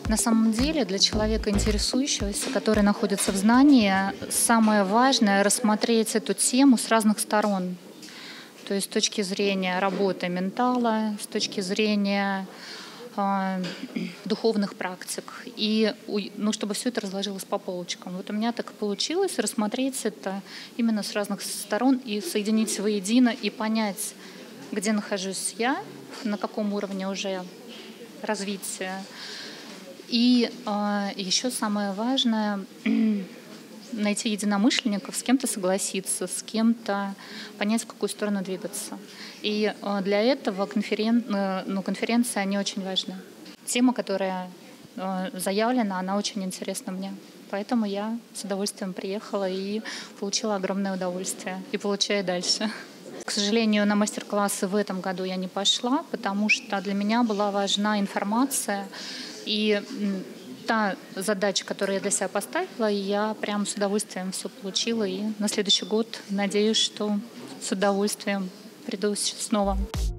На самом деле для человека, интересующегося, который находится в знании, самое важное — рассмотреть эту тему с разных сторон. То есть с точки зрения работы ментала, с точки зрения духовных практик. И чтобы все это разложилось по полочкам. Вот у меня так и получилось рассмотреть это именно с разных сторон и соединить воедино и понять, где нахожусь я, на каком уровне уже развития. И еще самое важное — найти единомышленников, с кем-то согласиться, с кем-то понять, в какую сторону двигаться. И для этого конференции, они очень важны. Тема, которая заявлена, она очень интересна мне. Поэтому я с удовольствием приехала и получила огромное удовольствие. И получаю дальше. К сожалению, на мастер-классы в этом году я не пошла, потому что для меня была важна информация. И та задача, которую я для себя поставила, я прям с удовольствием все получила. И на следующий год надеюсь, что с удовольствием приду снова.